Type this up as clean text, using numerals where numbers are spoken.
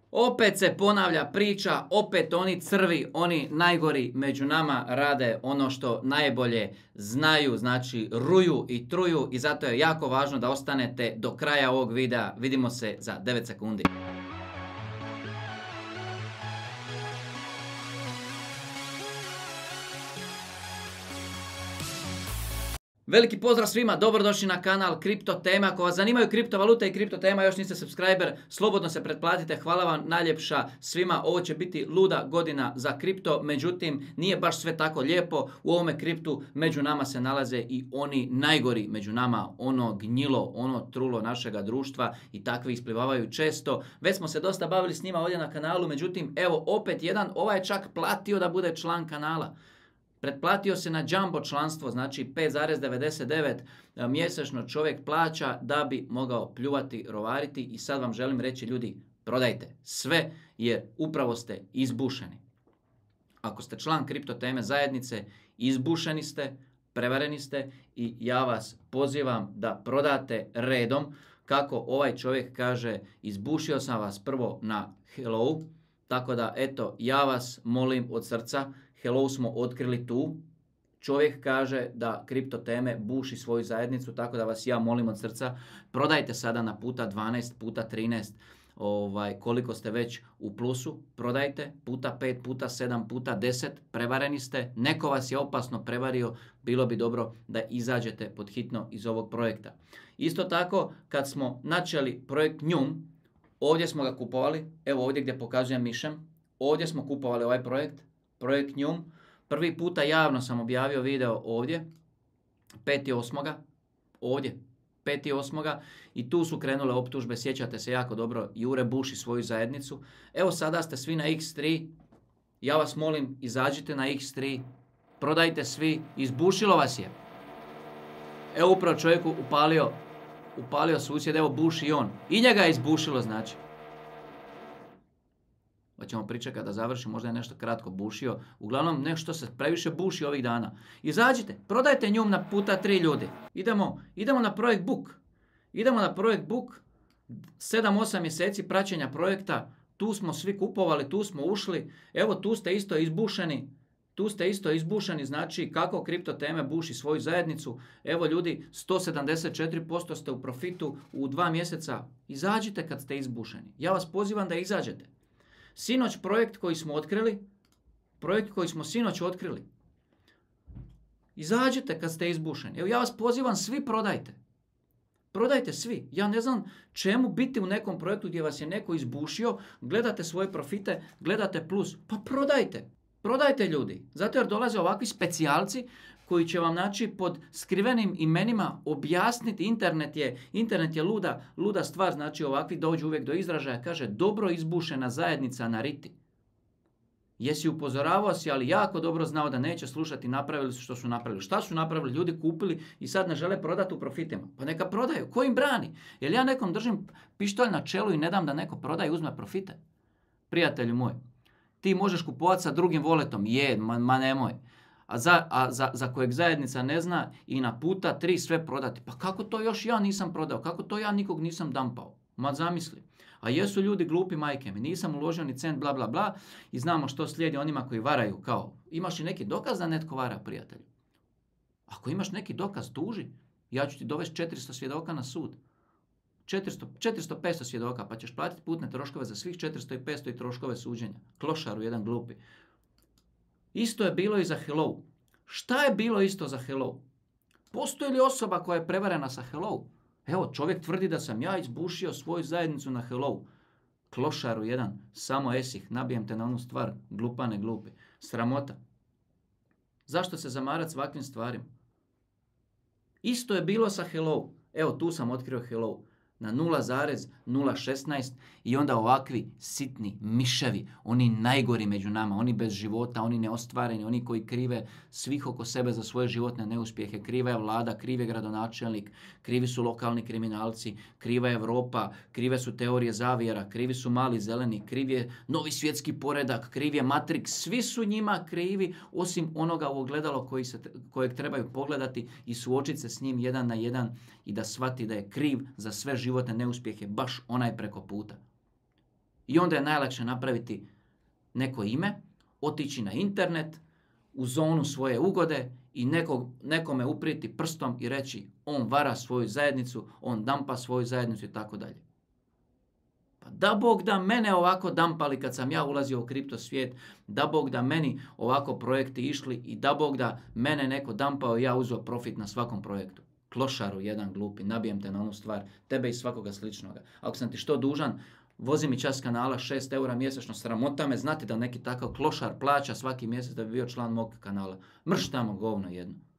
Opet se ponavlja priča, opet oni crvi, oni najgori među nama rade ono što najbolje znaju, znači ruju i truju i zato je jako važno da ostanete do kraja ovog videa. Vidimo se za 9 sekundi. Veliki pozdrav svima, dobrodošli na kanal Kripto Tema. Ako vas zanimaju kriptovalute i kripto tema, još niste subscriber, slobodno se pretplatite. Hvala vam najljepša svima. Ovo će biti luda godina za kripto, međutim nije baš sve tako lijepo. U ovome kriptu među nama se nalaze i oni najgori među nama, ono gnjilo, ono trulo našega društva i takvi isplivavaju često. Već smo se dosta bavili s njima ovdje na kanalu, međutim evo opet jedan, ovaj je čak platio da bude član kanala. Pretplatio se na jumbo članstvo, znači 5,99 mjesečno čovjek plaća da bi mogao pljuvati, rovariti i sad vam želim reći ljudi, prodajte sve jer upravo ste izbušeni. Ako ste član Kripto Teme zajednice, izbušeni ste, prevareni ste i ja vas pozivam da prodate redom. Kako ovaj čovjek kaže, izbušio sam vas prvo na Hello, tako da eto, ja vas molim od srca, Hello smo otkrili tu. Čovjek kaže da Kripto Teme buši svoju zajednicu, tako da vas ja molim od srca, prodajte sada na puta 12, puta 13, koliko ste već u plusu, prodajte, puta 5, puta 7, puta 10, prevareni ste, neko vas je opasno prevario, bilo bi dobro da izađete pod hitno iz ovog projekta. Isto tako, kad smo načeli projekt Njum, ovdje smo ga kupovali, evo ovdje gdje pokazujem mišem, ovdje smo kupovali ovaj projekt Njum. Prvi puta javno sam objavio video ovdje, 5.8. ovdje, 5.8. i tu su krenule optužbe, sjećate se jako dobro, Jure buši svoju zajednicu. Evo sada ste svi na X3, ja vas molim izađite na X3, prodajte svi, izbušilo vas je. Evo upravo čovjeku upalio susjed, evo buši i on. I njega je izbušilo znači. Hoćemo pričekati da završi, možda je nešto kratko bušio. Uglavnom nešto se previše buši ovih dana. Izađite, prodajte Njum na puta 3 ljudi. Idemo na projekt Book. Idemo na projekt Book. 7-8 mjeseci praćenja projekta. Tu smo svi kupovali, tu smo ušli. Evo tu ste isto izbušeni. Znači kako Kripto Teme buši svoju zajednicu. Evo ljudi, 174% ste u profitu u 2 mjeseca. Izađite kad ste izbušeni. Ja vas pozivam da izađete. Sinoć projekt koji smo sinoć otkrili. Izađite kad ste izbušeni. Evo ja vas pozivam, svi prodajte. Prodajte svi. Ja ne znam čemu biti u nekom projektu gdje vas je neko izbušio, gledate svoje profite, gledate plus. Pa prodajte. Prodajte ljudi. Zato jer dolaze ovakvi specijalci koji će vam naći pod skrivenim imenima objasniti. Internet je luda stvar, znači ovakvi dođu uvijek do izražaja, kaže dobro izbušena zajednica na riti. Jesi upozoravao si, ali jako dobro znao da neće slušati, napravili su što su napravili. Šta su napravili? Ljudi kupili i sad ne žele prodati u profitima. Pa neka prodaju. Ko im brani? Jer ja nekom držim pištolj na čelu i ne dam da neko prodaje i uzme profite. Prijatelju moj, ti možeš kupovati sa drugim voletom, ma nemoj. A za kojeg zajednica ne zna i na puta 3 sve prodati. Pa kako to još ja nisam prodao? Kako to ja nikog nisam dampao? Ma zamisli. A jesu ljudi glupi, majke mi, nisam uložio ni cent, bla bla bla i znamo što slijedi onima koji varaju kao. Imaš li neki dokaz da netko vara, prijatelju? Ako imaš neki dokaz, tuži. Ja ću ti dovesti 400 svjedoka na sud. 400-500 svjedoka, pa ćeš platiti putne troškove za svih 400 i 500 i troškove suđenja. Klošaru jedan glupi. Isto je bilo i za Hello. Šta je bilo isto za Hello? Postoji li osoba koja je prevarena sa Hello? Evo, čovjek tvrdi da sam ja izbušio svoju zajednicu na Hello. Klošaru jedan, samo esih, nabijem te na onu stvar, glupane glupi. Sramota. Zašto se zamarati s ovakvim stvarima? Isto je bilo sa Hello. Evo, tu sam otkrio Hello. Na 0,016 i onda ovakvi sitni miševi, oni najgori među nama, oni bez života, oni neostvareni, oni koji krive svih oko sebe za svoje životne neuspjehe. Kriva je vlada, kriv je gradonačelnik, krivi su lokalni kriminalci, kriva je Europa, krive su teorije zavjera, krivi su mali zeleni, kriv je novi svjetski poredak, kriv je Matrix, svi su njima krivi osim onoga u ogledalo kojeg trebaju pogledati i suočiti se s njim jedan na jedan i da shvati da je kriv za sve životne neuspjehe baš onaj preko puta. I onda je najlakše napraviti neko ime, otići na internet, u zonu svoje ugode i nekome upriti prstom i reći on vara svoju zajednicu, on dampa svoju zajednicu i tako dalje. Pa da Bog da mene ovako dampali kad sam ja ulazio u kripto svijet, da Bog da meni ovako projekti išli i da Bog da mene neko dampao i ja uzeo profit na svakom projektu. Klošaru jedan glupi, nabijem te na onu stvar, tebe i svakoga sličnoga. Ako sam ti što dužan, vozi mi čas kanala 6 eura mjesečno, sramota me znati da neki takav klošar plaća svaki mjesec da bi bio član mog kanala. Mrš tamo govno jedno.